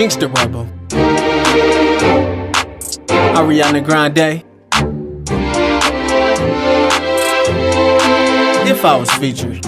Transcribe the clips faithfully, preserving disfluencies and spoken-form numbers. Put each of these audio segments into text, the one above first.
Jinx the Rebel, Ariana Grande. If I was featured.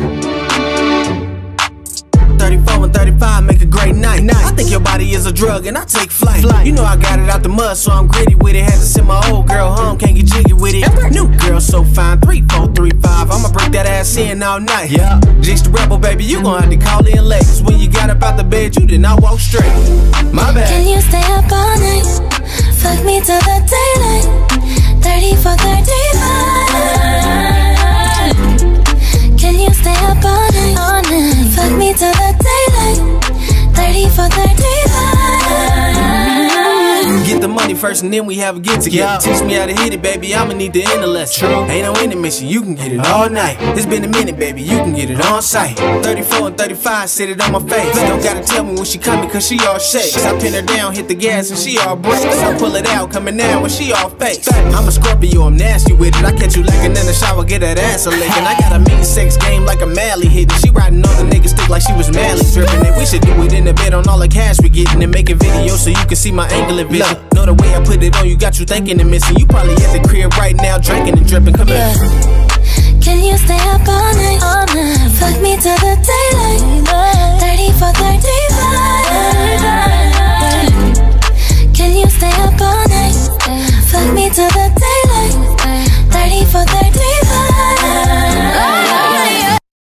thirty-four and thirty-five make a great night. night. I think your body is a drug and I take flight. flight. You know I got it out the mud, so I'm gritty with it. Had to send my old girl home, can't get jiggy with it. New girl so fine, three, four, three, five. I'ma break that ass in all night. Yeah, Jinx the Rebel, baby, you gon' have to call in late. Cause when you got up out the bed, you did not walk straight. My bad. Can you stay up all night? Fuck me till the daylight. thirty-four, thirty-five. Can you stay up all night? All night. Fuck me till the daylight. thirty-four, thirty-five. Get the money first and then we have a get together. Yeah. Teach me how to hit it, baby, I'ma need the end of lesson. True. Ain't no intermission, you can get it all night. It's been a minute, baby, you can get it on sight. thirty-four and thirty-five, sit it on my face. Don't gotta tell me when she coming, cause she all shakes. I pin her down, hit the gas, and she all breaks. I pull it out, coming down when she all fakes. I'm a Scorpio, I'm nasty with it. I catch you lacking in the shower, get that ass a lickin'. I got a mean sex game like a Mally hitting. She riding on the nigga stick like she was Mally drippin'. And we should do it in the bed on all the cash we gettin'. And make a video so you can see my angle of vision. Know the way I put it on, you got you thinking and missing. You probably at the crib right now, drinking and dripping. Come yeah. here. Can you stay up all night? All night. Fuck me till the daylight. thirty-four, thirty-five.